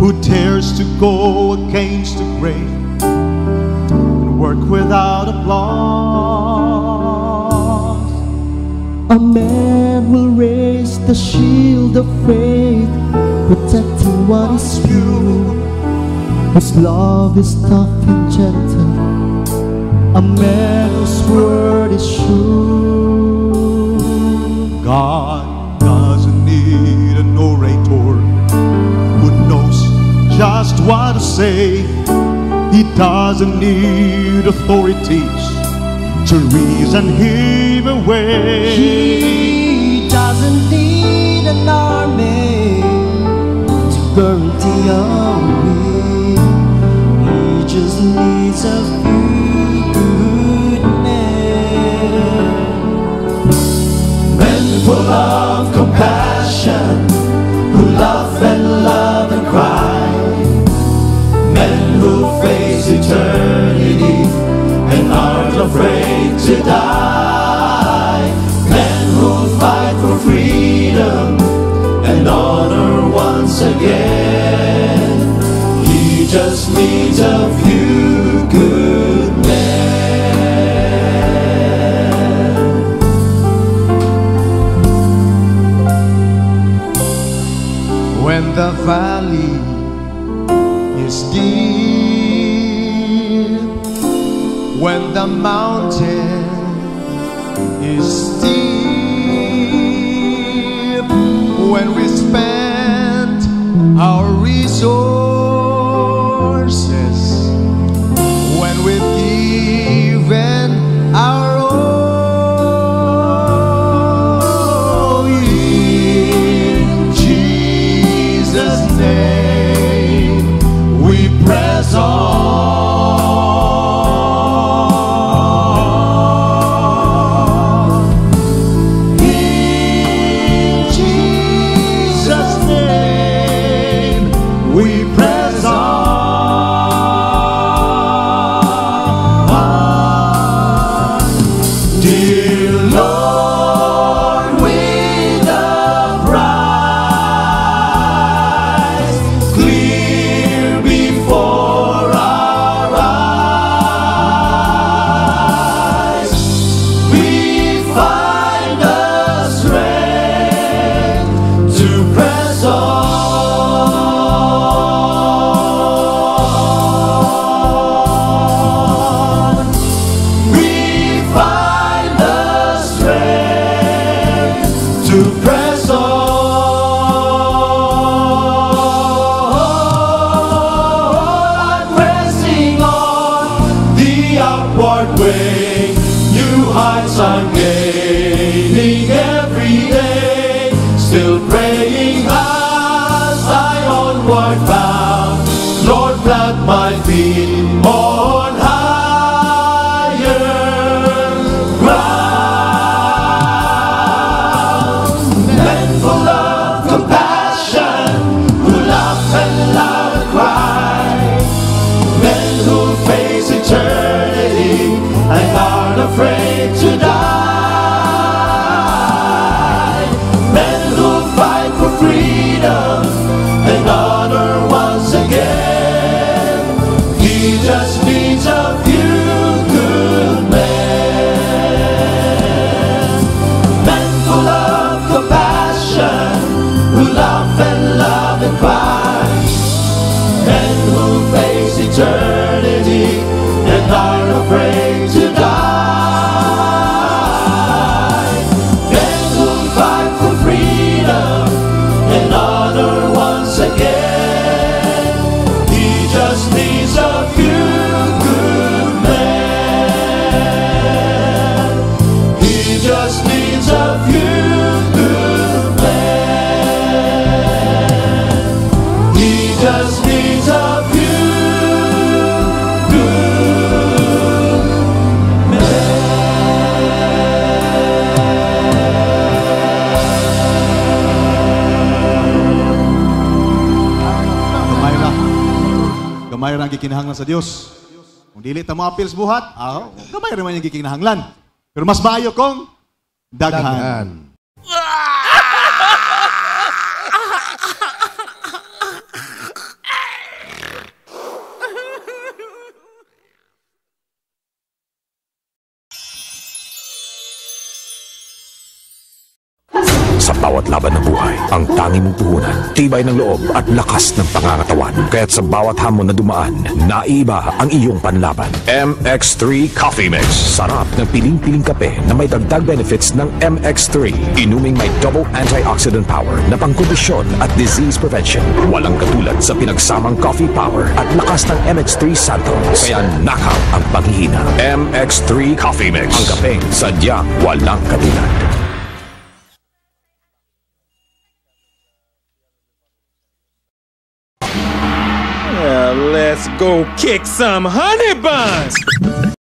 who dares to go against the grain and work without applause. A man will raise the shield of faith, protecting what is pure, whose love is tough and gentle, a man whose word is true. God doesn't need an orator who knows just what to say. He doesn't need authorities to reason him away. He doesn't need an army to burn the army. He just needs a few good men. Men full of compassion, who laugh and cry. Men who face eternity and aren't afraid to die. Men who fight for freedom and honor once again. He just needs a few good men. When the valley is deep, when the mountain is steep, when we spend our resources, when we've given our all, in Jesus' name we press on. On higher ground. Men full of compassion, who laugh and cry. Men who face eternity and aren't afraid to die. Men who fight for freedom and honor once again. He just needs a few good men. Men full of compassion, who laugh and cry. Men who face eternity and aren't afraid to die. Men who fight for freedom and honor once again. He just needs a few good men. He just needs a few good men. He just needs a few good men. Gamay ra ang gikinahanglan sa Dios. Kung dili ta mo apil sa buhat, gamay ra man yung gikinahanglan. Pero mas maayo kung daghan. bawat laban ng buhay, ang tanging mong puhunan, tibay ng loob at lakas ng pangangatawan. Kaya't sa bawat hamon na dumaan, naiiba ang iyong panlaban. MX3 Coffee Mix. Sarap ng piling-piling kape na may dagdag benefits ng MX3. Inuming may double antioxidant power na pangkondisyon at disease prevention. Walang katulad sa pinagsamang coffee power at lakas ng MX3 Santos. Kaya knockout ang paghihina. MX3 Coffee Mix. Ang kapeng sadyang walang katulad. Let's go kick some honey buns.